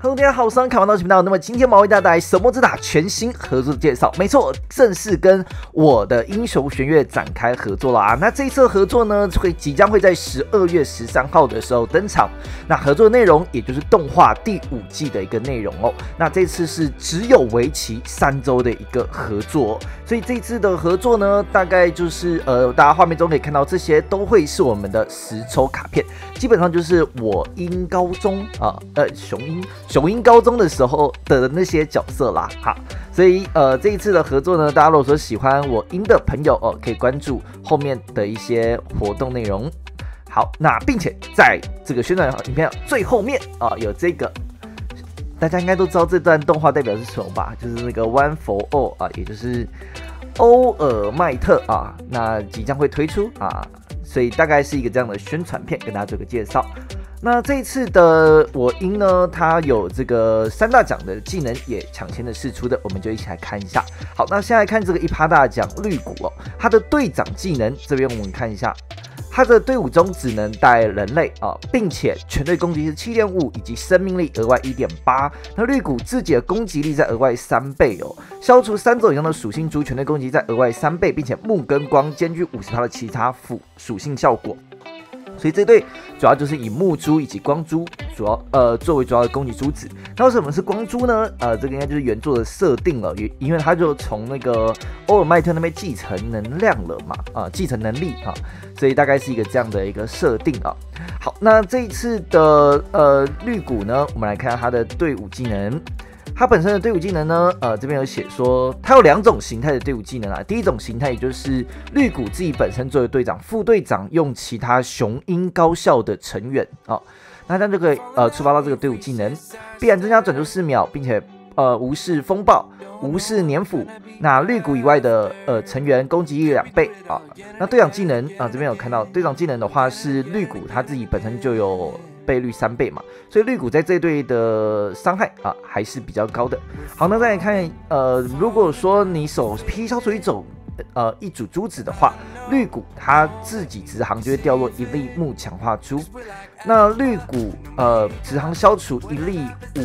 Hello， 大家好，我是看完到频道。那么今天我为大家带来神魔之塔全新合作的介绍。没错，正式跟我的英雄玄月展开合作了啊。那这一次的合作呢，即将会在12月13号的时候登场。那合作内容也就是动画第5季的一个内容哦。那这次是只有为期3周的一个合作，所以这次的合作呢，大概就是大家画面中可以看到这些都会是我们的实抽卡片，基本上就是我英高中啊，雄鹰高中的时候的那些角色啦，好，所以这一次的合作呢，大家如果说喜欢我鹰的朋友可以关注后面的一些活动内容。好，那并且在这个宣传影片最后面有这个，大家应该都知道这段动画代表是什么吧？就是那个 One for All 啊，也就是欧尔麦特啊，那即将会推出啊，所以大概是一个这样的宣传片，跟大家做个介绍。那这一次的我鹰呢，它有这个3大奖的技能也抢先的释出的，我们就一起来看一下。好，那现在看这个1趴大奖绿谷它的队长技能这边我们看一下，它的队伍中只能带人类并且全队攻击是 7.5 以及生命力额外 1.8。那绿谷自己的攻击力在额外3倍消除3种以上的属性猪，全队攻击在额外3倍，并且木跟光兼具50%的其他辅属性效果。所以这队主要就是以木珠以及光珠作为主要的攻击珠子。那为什么是光珠呢？这个应该就是原作的设定了，因为他就从那个欧尔麦特那边继承能量了嘛，继承能力所以大概是一个这样的一个设定啊。好，那这一次的绿谷呢，我们来看看他的队伍技能。它本身的队伍技能呢，这边有写说，它有2种形态的队伍技能啊。第一种形态也就是绿谷自己本身作为队长，副队长用其他雄鹰高校的成员那这样就可以触发到这个队伍技能，必然增加转速4秒，并且无视风暴、无视黏腐。那绿谷以外的成员攻击力2倍啊。那队长技能这边有看到，队长技能的话是绿谷他自己本身就有倍率3倍嘛，所以绿谷在这队的伤害还是比较高的。好，那再来看如果说你手劈消除一组珠子的话，绿谷他自己直航就会掉落1粒木强化珠。那绿谷直航消除1粒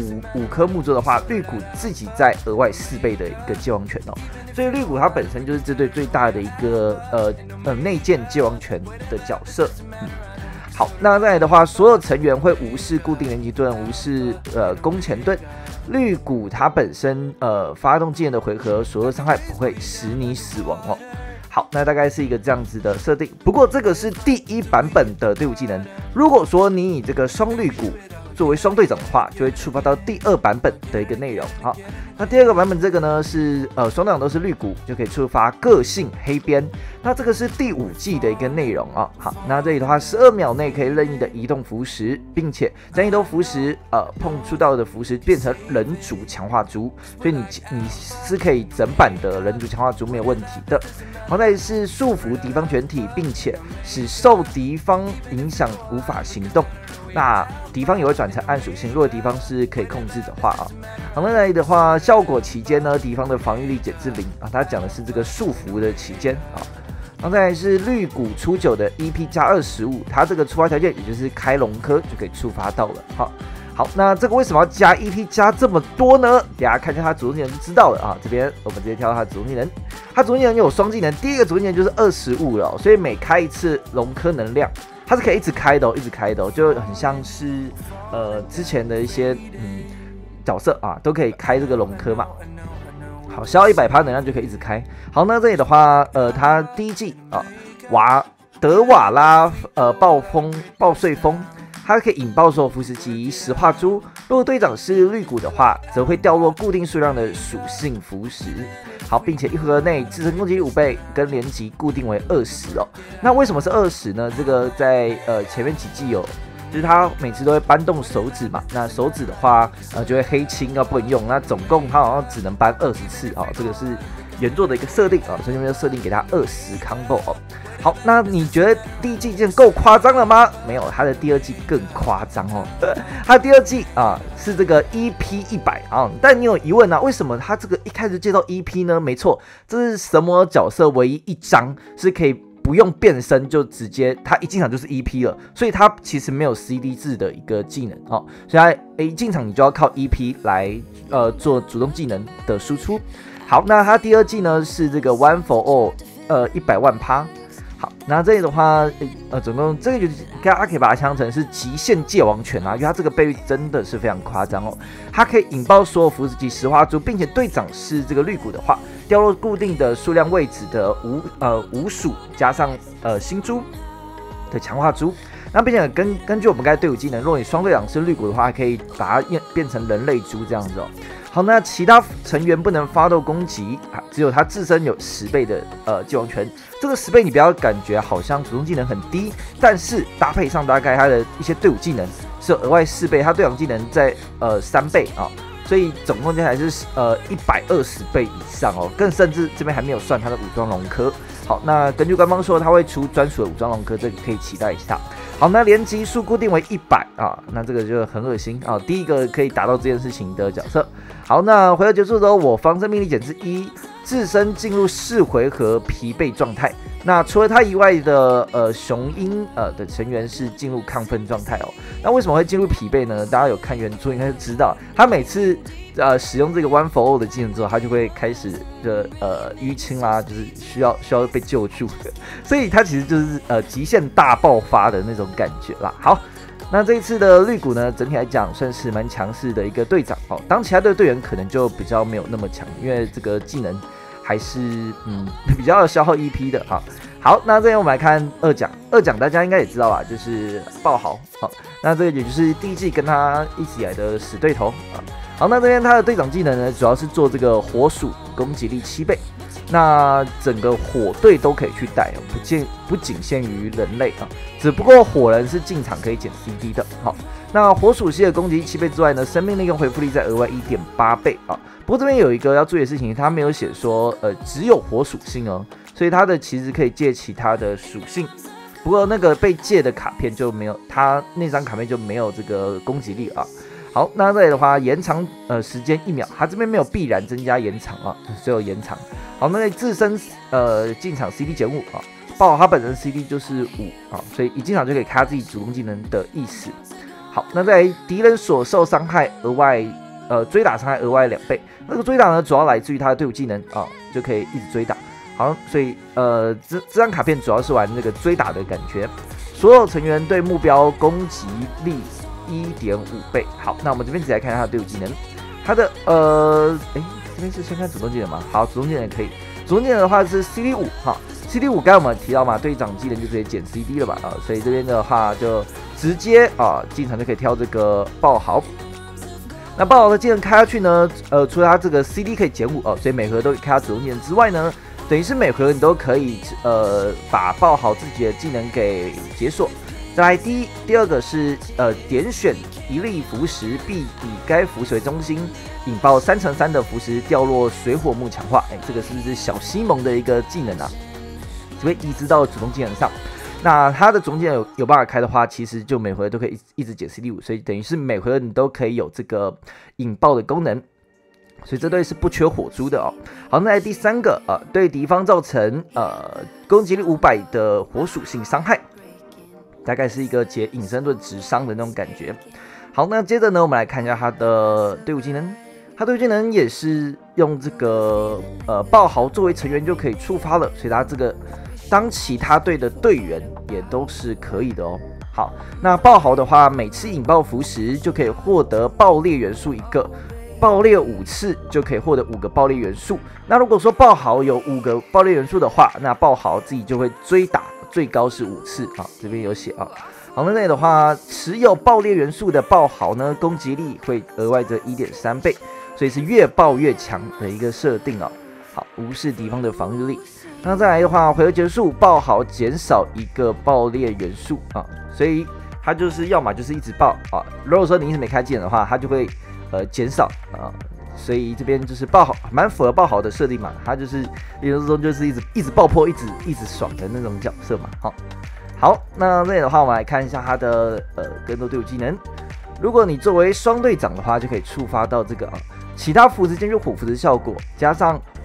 5颗木珠的话，绿谷自己在额外4倍的一个界王权所以绿谷它本身就是这队最大的一个内建界王权的角色。好，那再来的话，所有成员会无视固定人机盾，无视攻前盾。绿谷它本身发动技能的回合，所有伤害不会使你死亡好，那大概是一个这样子的设定。不过这个是第1版本的队伍技能，如果说你以这个双绿谷作为双队长的话，就会触发到第2版本的一个内容。好，那第2个版本这个呢是双队长都是绿谷，就可以触发个性黑边。那这个是第5季的一个内容好，那这里的话12秒内可以任意的移动符石，并且将移动符石碰触到的符石变成人族强化珠，所以你是可以整版的人族强化珠没有问题的。好，再来是束缚敌方全体，并且使受敌方影响无法行动。那敌方也会转成暗属性，如果敌方是可以控制的话好，那来的话，效果期间呢，敌方的防御力减至0它讲的是这个束缚的期间然后再来是绿谷初9的 EP 加25，它这个触发条件也就是开龙科就可以触发到了。好，那这个为什么要加 EP 加这么多呢？大家看一下它主动技能就知道了这边我们直接跳到它的主动技能，它主动技能有双技能，第一个主动技能就是25了所以每开一次龙科能量，它是可以一直开的一直开的就很像是之前的一些角色都可以开这个龙科嘛。好，消耗100%能量就可以一直开。好，那这里的话，它第1季德瓦拉爆碎风，它可以引爆所有符石及石化珠。如果队长是绿谷的话，则会掉落固定数量的属性符石。好，并且1回合内自身攻击力5倍，跟连击固定为20那为什么是20呢？这个在前面几季有。就是他每次都会搬动手指嘛，那手指的话，就会黑青不能用，那总共他好像只能搬20次这个是原作的一个设定所以这边就设定给他20 combo 好，那你觉得第1季已经够夸张了吗？没有，他的第2季更夸张他第2季是这个 EP 100但你有疑问为什么他这个一开始介绍 EP 呢？没错，这是什么角色唯一一张是可以不用变身就直接，他一进场就是 EP 了，所以他其实没有 CD 制的一个技能哦，所以他一进场你就要靠 EP 来做主动技能的输出。好，那他第二技呢是这个 One for All，100万趴。好，那这里的话，总共这个就是大家可以把它想象成是极限界王拳啊，因为它这个倍率真的是非常夸张哦。它可以引爆所有符纸及石花珠，并且队长是这个绿谷的话，掉落固定的数量位置的无数加上星珠的强化珠。那并且根据我们刚才队伍技能，如果你双队长是绿谷的话，还可以把它变成人类珠这样子哦。好，那其他成员不能发动攻击啊，只有他自身有10倍的界王拳。这个10倍你不要感觉好像主动技能很低，但是搭配上大概他的一些队伍技能是有额外4倍，他队长技能在3倍啊，所以总共加起来是120倍以上哦，更甚至这边还没有算他的武装龙科。好，那根据官方说他会出专属的武装龙科，这个可以期待一下。好，那连击数固定为100啊，那这个就很恶心啊，第一个可以达到这件事情的角色。好，那回合结束之后，我方生命力减至1，自身进入4回合疲惫状态。那除了他以外的雄鹰的成员是进入亢奋状态哦。那为什么会进入疲惫呢？大家有看原著应该就知道，他每次使用这个 One for All 的技能之后，他就会开始的淤青啦，就是需要被救助的，所以他其实就是极限大爆发的那种感觉啦。好。那这一次的绿谷呢，整体来讲算是蛮强势的一个队长哦。当其他的队员可能就比较没有那么强，因为这个技能还是比较消耗 EP 的哈。好，那这边我们来看二奖，大家应该也知道吧，就是爆豪。好，那这个也就是第一季跟他一起来的死对头啊。好，那这边他的队长技能呢，主要是做这个火属攻击力7倍。那整个火队都可以去带哦，不仅限于人类啊，只不过火人是进场可以减 CD 的。好，那火属系的攻击力7倍之外呢，生命力跟回复力再额外1.8倍啊。不过这边有一个要注意的事情，他没有写说只有火属性哦，所以他的其实可以借其他的属性。不过那个被借的卡片就没有，他那张卡片就没有这个攻击力啊。好，那这里的话延长时间1秒，它这边没有必然增加延长啊，只有延长。好，那自身进场 CD 减5啊，爆它本身 CD 就是5啊，所以一进场就可以开自己主动技能的意思。好，那在敌人所受伤害额外追打伤害额外2倍，那个追打呢主要来自于他的队伍技能啊，就可以一直追打。好，所以这张卡片主要是玩那个追打的感觉，所有成员对目标攻击力1.5倍。好，那我们这边直接来看一下他的队伍技能，他的这边是先看主动技能吗？好，主动技能也可以。主动技能的话是 CD 5哈 ，CD 5刚才我们提到嘛，队长技能就直接减 CD 了嘛啊，所以这边的话就直接进场就可以挑这个爆豪。那爆豪的技能开下去呢，除了它这个 CD 可以减5所以每回都可以开它主动技能之外呢，等于是每回你都可以把爆豪自己的技能给解锁。再来第二个是点选一粒符石，并以该符石为中心，引爆3×3的符石掉落水火木强化。这个是不是小西蒙的一个技能啊？只会移植到主动技能上。那它的主动技能有办法开的话，其实就每回都可以一直减 CD 5，所以等于是每回你都可以有这个引爆的功能。所以这队是不缺火珠的哦。好，那来第三个对敌方造成攻击力500的火属性伤害。大概是一个解隐身盾直伤的那种感觉。好，那接着呢，我们来看一下他的队伍技能。他队伍技能也是用这个爆豪作为成员就可以触发了，所以他这个当其他队的队员也都是可以的哦。好，那爆豪的话，每次引爆符石就可以获得爆裂元素1个，爆裂5次就可以获得5个爆裂元素。那如果说爆豪有5个爆裂元素的话，那爆豪自己就会追打。最高是5次啊，这边有写啊。好，那这里的话，持有爆裂元素的爆豪呢，攻击力会额外的1.3倍，所以是越爆越强的一个设定啊。好，无视敌方的防御力。那再来的话，回合结束，爆豪减少1个爆裂元素啊，所以它就是要么就是一直爆啊。如果说你一直没开技能的话，它就会减少啊。所以这边就是爆豪，蛮符合爆豪的设定嘛，他就是理论中就是一直爆破，一直爽的那种角色嘛。好，那这里的话，我们来看一下他的更多队伍技能。如果你作为双队长的话，就可以触发到这个其他符石兼具火符的效果，加上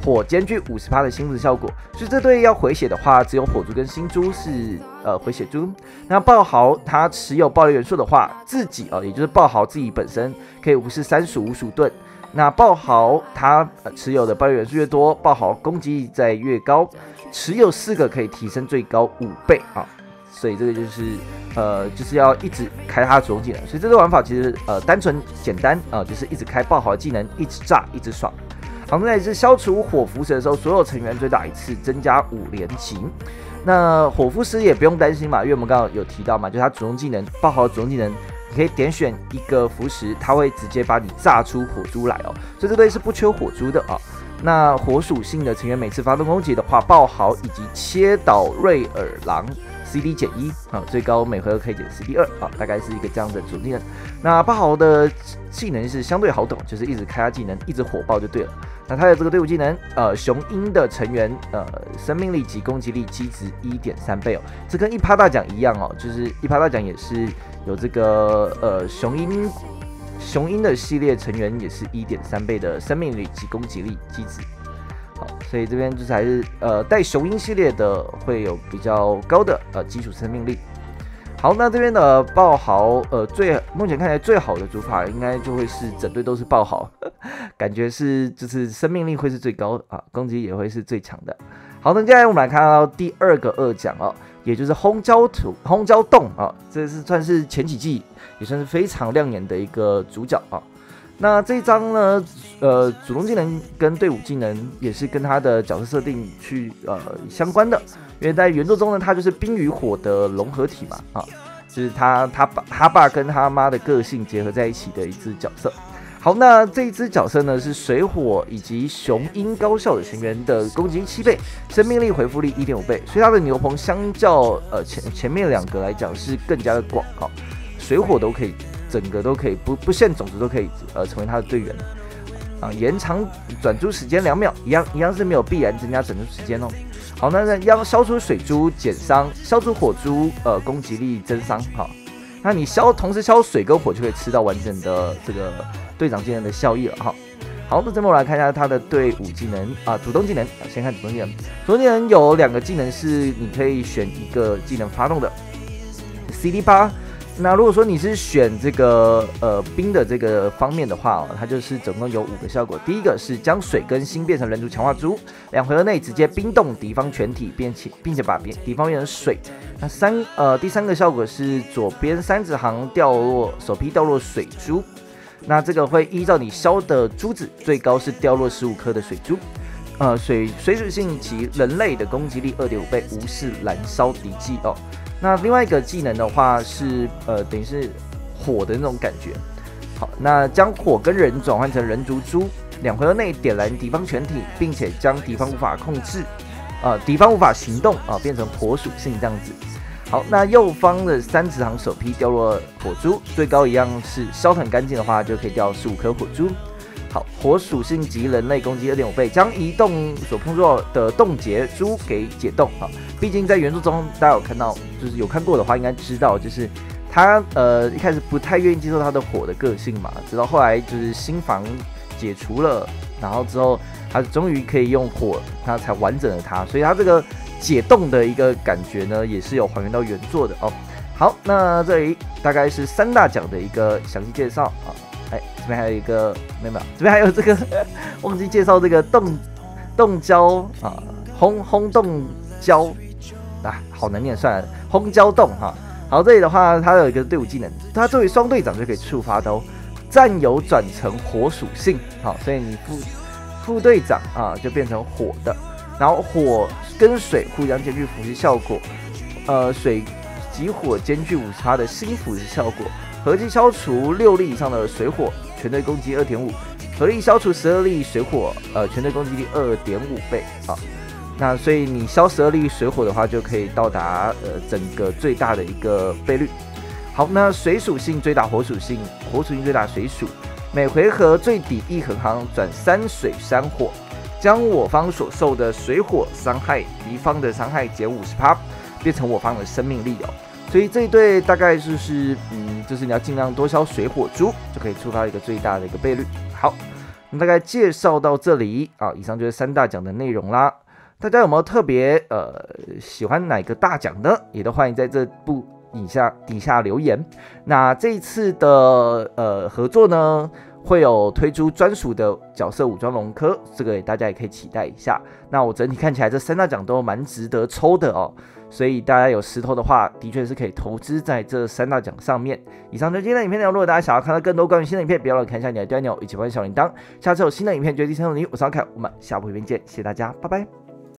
火兼具50%的心符效果，所以这队要回血的话，只有火珠跟星珠是回血珠。那爆豪它持有爆裂元素的话，自己也就是爆豪自己本身可以无视35属盾。那爆豪它持有的爆裂元素越多，爆豪攻击力在越高，持有4个可以提升最高5倍啊。所以这个就是要一直开它的主动技能，所以这个玩法其实单纯简单就是一直开爆豪的技能，一直炸，一直爽。好，再来是消除火符石的时候，所有成员追打1次，增加5连击。那火符石也不用担心嘛，因为我们刚刚有提到嘛，就是它主动技能爆豪的主动技能，你可以点选一个符石，它会直接把你炸出火珠来哦，所以这队是不缺火珠的啊。那火属性的成员每次发动攻击的话，爆豪以及切倒瑞尔狼。CD 减1最高每回合可以减 CD 2大概是一个这样的主技能。那爆豪的技能是相对好懂，就是一直开他技能，一直火爆就对了。那他的这个队伍技能，雄鹰的成员生命力及攻击力基值 1.3 倍哦，这跟1趴大奖一样哦，就是1趴大奖也是有这个雄鹰的系列成员也是 1.3 倍的生命力及攻击力基值。好，所以这边就是还是带雄鹰系列的会有比较高的基础生命力。好，那这边的爆豪目前看起来最好的组法应该就会是整队都是爆豪，感觉是就是生命力会是最高的攻击也会是最强的。好，那接下来我们来看到第2个2奖也就是轰焦洞这是算是前几季也算是非常亮眼的一个主角那这一张呢，主动技能跟队伍技能也是跟他的角色设定去相关的，因为在原作中呢，他就是冰与火的融合体嘛就是他爸跟他妈的个性结合在一起的一只角色。好，那这一只角色呢是水火以及雄鹰高效的成员的攻击力7倍，生命力回复力 1.5 倍，所以他的牛棚相较前面2个来讲是更加的广水火都可以。整个都可以不限种族都可以成为他的队员延长转珠时间2秒，一样是没有必然增加转珠时间哦。好，那要消除水珠减伤，消除火珠攻击力增伤那你同时消水跟火就可以吃到完整的这个队长技能的效益了好，那这边我来看一下他的队伍技能主动技能先看主动技能。主动技能有2个技能是你可以选一个技能发动的 CD 8。那如果说你是选这个冰的这个方面的话它就是总共有5个效果。第一个是将水跟星变成人族强化珠，2回合内直接冰冻敌方全体，并且把敌方变成水。那第3个效果是左边3直行手劈掉落水珠，那这个会依照你消的珠子，最高是掉落15颗的水珠。水属性及人类的攻击力 2.5 倍，无视燃烧敌技那另外一个技能的话是等于是火的那种感觉。好，那将火跟人转换成人族珠，2回合内点燃敌方全体，并且将敌方无法控制敌方无法行动变成火属性这样子。好，那右方的3直行手劈掉落火珠，最高一样是消得很干净的话，就可以掉15颗火珠。好，火属性及人类攻击 2.5 倍，将移动所碰撞的冻结珠给解冻毕竟在原著中，大家有看到，就是有看过的话，应该知道，就是他一开始不太愿意接受他的火的个性嘛，直到后来就是心防解除了，然后之后他终于可以用火，他才完整了他，所以他这个解冻的一个感觉呢，也是有还原到原作的好，那这里大概是3大奖的一个详细介绍这边还有一个没有，这边还有这个忘记介绍这个冻胶轰动胶好难念，算了，轰胶冻好，这里的话，它有一个队伍技能，它作为双队长就可以触发的战友转成火属性，所以你副队长就变成火的，然后火跟水互相兼具腐蚀效果，水及火兼具50%的新腐蚀效果。合计消除6粒以上的水火，全队攻击 2.5， 合力消除12粒水火，全队攻击力 2.5 倍那所以你消12粒水火的话，就可以到达整个最大的一个倍率。好，那水属性追打火属性，火属性追打水属，每回合最底1横行转3水3火，将我方所受的水火伤害敌方的伤害减 50%， 变成我方的生命力所以这一队大概就是你要尽量多消水火珠，就可以触发一个最大的一个倍率。好， 我们大概介绍到这里啊，以上就是3大奖的内容啦。大家有没有特别喜欢哪个大奖呢？也都欢迎在这部底下留言。那这一次的合作呢，会有推出专属的角色武装龙科，这个大家也可以期待一下。那我整体看起来这3大奖都蛮值得抽的哦，所以大家有石头的话，的确是可以投资在这3大奖上面。以上就是今天的影片内容，如果大家想要看到更多关于新的影片，不要忘了看一下你的订阅钮，以及关注小铃铛。下次有新的影片，绝对第3个你，我是阿凯，我们下部影片见，谢谢大家，拜拜。